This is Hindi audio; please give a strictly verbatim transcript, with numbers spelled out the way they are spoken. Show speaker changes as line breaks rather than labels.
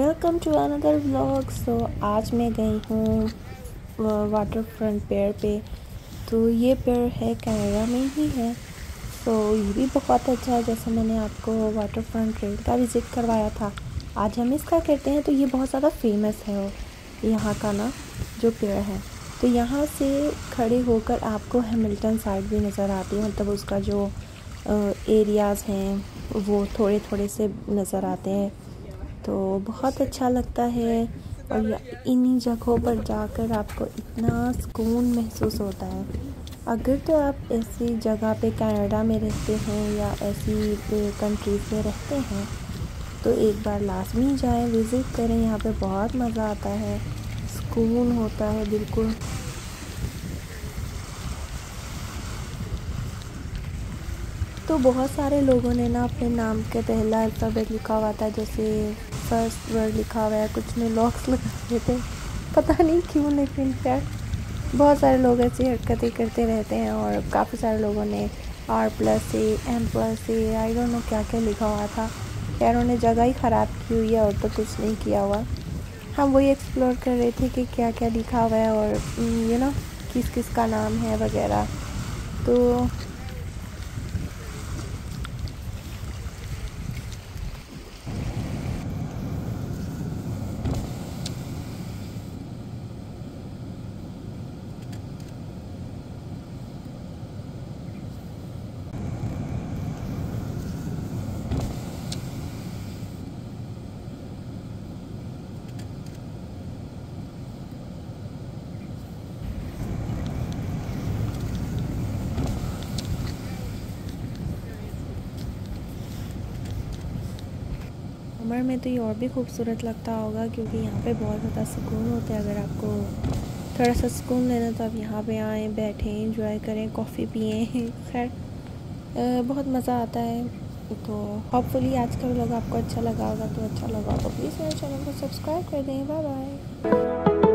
Welcome to another vlog. So आज मैं गई हूँ वाटर फ्रंट पेड़ पे। तो ये पेड़ है कनाडा में ही है। तो ये भी बहुत अच्छा है, जैसे मैंने आपको वाटर फ्रंट ट्रेल का विज़िट करवाया था। आज हम इसका करते हैं। तो ये बहुत ज़्यादा फेमस है यहाँ का ना जो पेड़ है। तो यहाँ से खड़े होकर आपको हैमिल्टन साइड भी नज़र आती है, मतलब उसका जो एरियाज़ हैं वो थोड़े थोड़े से नज़र आते हैं। तो बहुत अच्छा लगता है। और इन्हीं जगहों पर जाकर आपको इतना सुकून महसूस होता है। अगर तो आप ऐसी जगह पे कनाडा में रहते हैं या ऐसी कंट्रीज़ में रहते हैं तो एक बार लाजमी जाएं, विज़िट करें। यहाँ पे बहुत मज़ा आता है, सुकून होता है बिल्कुल। तो बहुत सारे लोगों ने ना अपने नाम के पहला अल्फ़ाबेट लिखा हुआ था, जैसे फर्स्ट वर्ड लिखा हुआ है, कुछ ने लॉक्स लगा दिए थे, पता नहीं क्यों, लेकिन खैर बहुत सारे लोग ऐसी हरकतें करते रहते हैं। और काफ़ी सारे लोगों ने R plus A M plus A I don't know क्या क्या लिखा हुआ था। खैर उन्हें जगह ही ख़राब की हुई है और तो कुछ नहीं किया हुआ। हम वही एक्सप्लोर कर रहे थे कि क्या क्या लिखा हुआ है और यू नो किस किस का नाम है वगैरह। तो समर में तो ये और भी खूबसूरत लगता होगा, क्योंकि यहाँ पे बहुत ज़्यादा सुकून होता है। अगर आपको थोड़ा सा सुकून लेना तो आप यहाँ पे आएँ, बैठें, एंजॉय करें, कॉफ़ी पिएं। खैर बहुत मज़ा आता है। तो होपफुली आज का व्लॉग आपको अच्छा लगा होगा। तो अच्छा लगा तो प्लीज़ मेरे चैनल को सब्सक्राइब कर दें। Bye bye.